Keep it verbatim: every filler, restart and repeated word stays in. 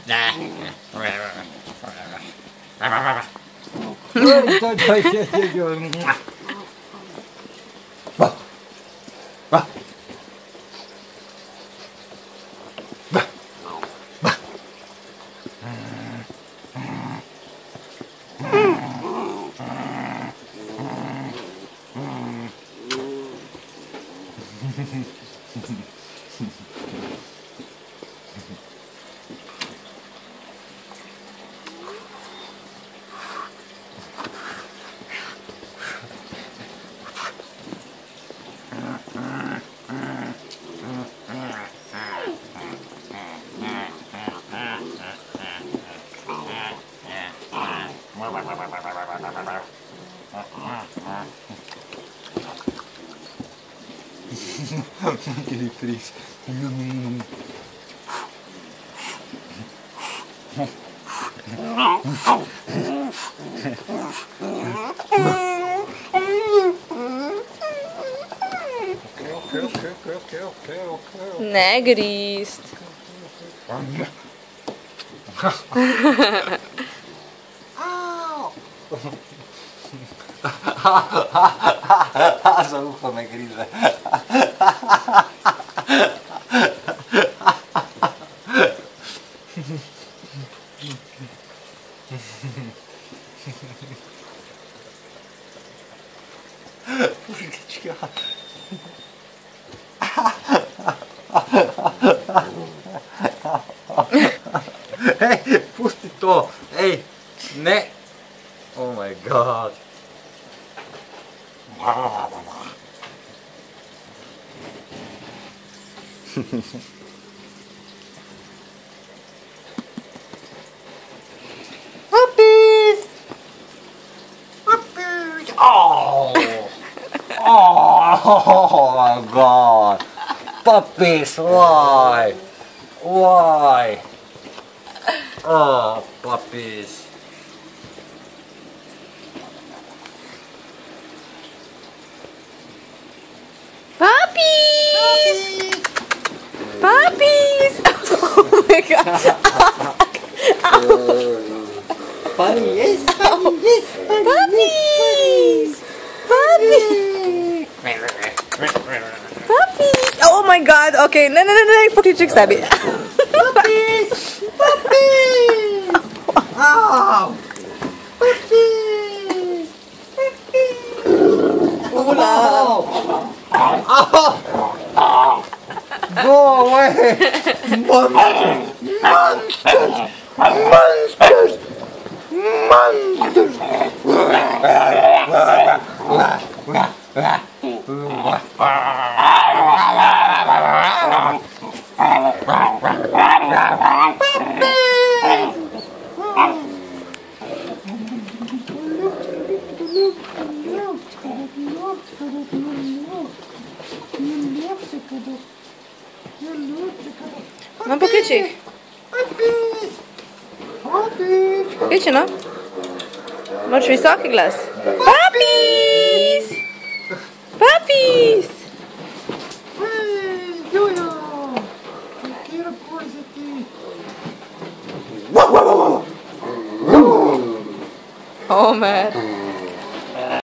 Aquele feliz. Negrist. Asa ufa me grida. Ej, pusti to! Ej, ne! Oh my god! Puppies! Puppies! Oh! Oh my god! Puppies, why? Why? Oh, puppies. Puppies! Puppies! Oh my god! Bunny, yes, bunny, yes, Puppies! Puppies! Puppies! Oh my god, okay, no, no, no, no, put your chicks, Abby. Puppies! Puppies! Oh! Puppies! Puppies! Oh! Oh! Go away! Monsters! Monsters! Monsters! Monsters! Mam po kluczyk. Kluczy, no. Masz wysoki glas. Puppies! Puppies! Oh man.